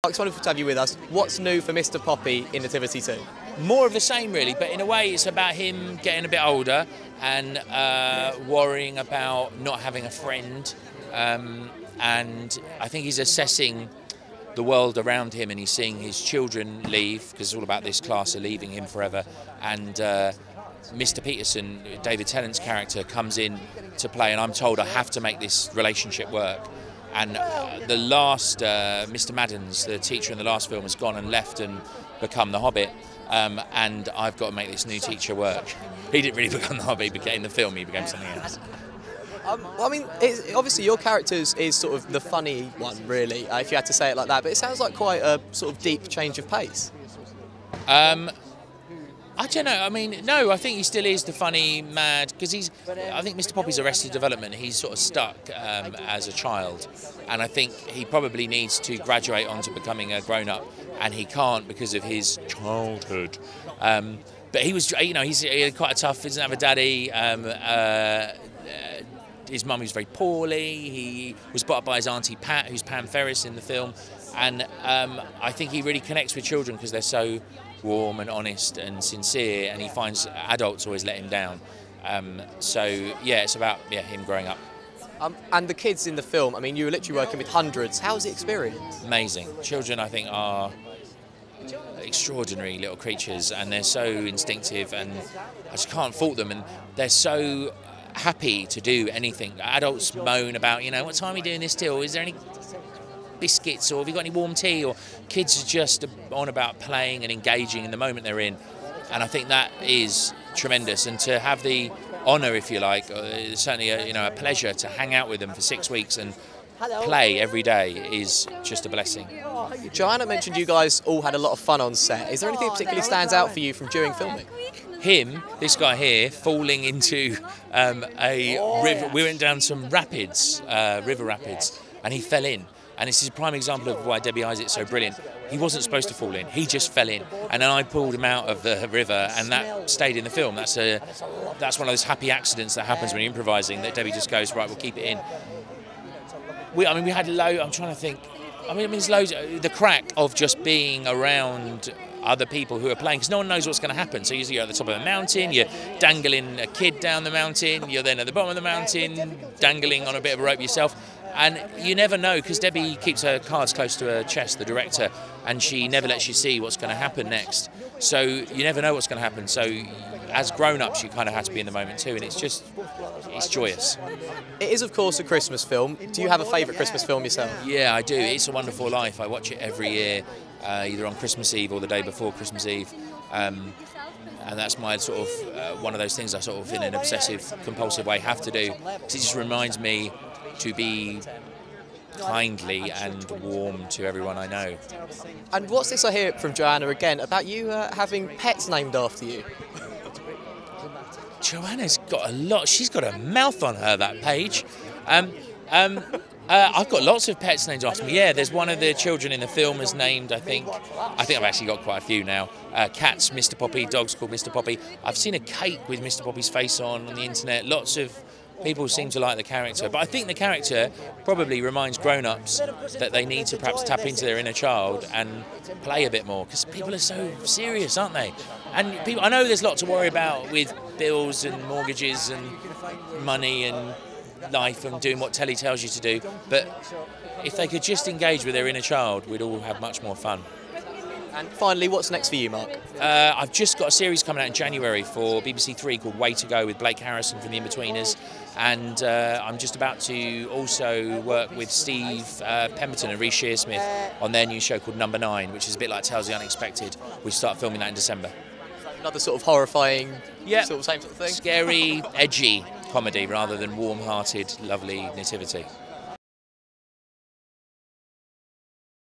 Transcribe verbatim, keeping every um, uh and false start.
It's wonderful to have you with us. What's new for Mister Poppy in Nativity two? More of the same, really, but in a way it's about him getting a bit older and uh, worrying about not having a friend. Um, and I think he's assessing the world around him, and he's seeing his children leave, because it's all about this class are leaving him forever. And uh, Mister Peterson, David Tennant's character, comes in to play, and I'm told I have to make this relationship work. And uh, the last, uh, Mister Maddens, the teacher in the last film, has gone and left and become the Hobbit. Um, and I've got to make this new teacher work. He didn't really become the Hobbit, he became, in the film he became something else. Um, well, I mean, it's, obviously your character is, is sort of the funny one, really, uh, if you had to say it like that, but it sounds like quite a sort of deep change of pace. Um, I don't know, I mean, no, I think he still is the funny, mad, because he's, I think Mister Poppy's Arrested Development, he's sort of stuck um, as a child, and I think he probably needs to graduate on to becoming a grown-up, and he can't because of his childhood. Um, but he was, you know, he's quite a tough, he doesn't have a daddy, um, uh, uh, his mum was very poorly, he was brought up by his auntie Pat, who's Pam Ferris in the film, and um, I think he really connects with children because they're so warm and honest and sincere, and he finds adults always let him down. Um, so yeah, it's about yeah him growing up. Um, and the kids in the film, I mean, you were literally working with hundreds. How was the experience? Amazing. Children, I think, are extraordinary little creatures, and they're so instinctive, and I just can't fault them, and they're so happy to do anything. Adults moan about, you know, what time are you doing this till? Is there any biscuits, or have you got any warm tea? Or kids are just on about playing and engaging in the moment they're in, and I think that is tremendous. And to have the honour, if you like, uh, certainly a, you know, a pleasure to hang out with them for six weeks and play every day is just a blessing. Joanna mentioned you guys all had a lot of fun on set. Is there anything that particularly stands out for you from during filming? Him, this guy here, falling into um, a river. We went down some rapids, uh, river rapids, and he fell in. And this is a prime example of why Debbie Isaac's so brilliant. He wasn't supposed to fall in, he just fell in. And then I pulled him out of the river, and that stayed in the film. That's a, that's one of those happy accidents that happens when you're improvising, that Debbie just goes, right, we'll keep it in. We, I mean, we had low, I'm trying to think, I mean, I mean, there's loads, the crack of just being around other people who are playing, because no one knows what's going to happen. So usually you're at the top of a mountain, you're dangling a kid down the mountain, you're then at the bottom of the mountain, dangling on a bit of a rope yourself. And you never know, because Debbie keeps her cards close to her chest, the director, and she never lets you see what's going to happen next. So you never know what's going to happen. So as grown-ups, you kind of have to be in the moment too, and it's just, it's joyous. It is, of course, a Christmas film. Do you have a favourite Christmas film yourself? Yeah, I do. It's a Wonderful Life. I watch it every year, uh, either on Christmas Eve or the day before Christmas Eve. Um, and that's my sort of, uh, one of those things I sort of, in an obsessive, compulsive way, have to do, because it just reminds me to be kindly and warm to everyone I know. And what's this I hear from Joanna again, about you uh, having pets named after you? Joanna's got a lot, she's got a mouth on her, that page. Um, um, uh, I've got lots of pets named after me. Yeah, there's one of the children in the film is named, I think, I think I've actually got quite a few now. Uh, cats, Mister Poppy, dogs called Mister Poppy. I've seen a cake with Mister Poppy's face on on the internet. Lots of people seem to like the character, but I think the character probably reminds grown-ups that they need to perhaps tap into their inner child and play a bit more, because people are so serious, aren't they? And people, I know there's a lot to worry about with bills and mortgages and money and life and doing what telly tells you to do, but if they could just engage with their inner child, we'd all have much more fun. And finally, what's next for you, Mark? Uh, I've just got a series coming out in January for B B C Three called Way to Go with Blake Harrison from The Inbetweeners, and uh, I'm just about to also work with Steve uh, Pemberton and Reece Shearsmith on their new show called Number Nine, which is a bit like Tales of the Unexpected. We start filming that in December. Another sort of horrifying, yeah, sort of same sort of thing? Scary, edgy comedy rather than warm-hearted, lovely nativity.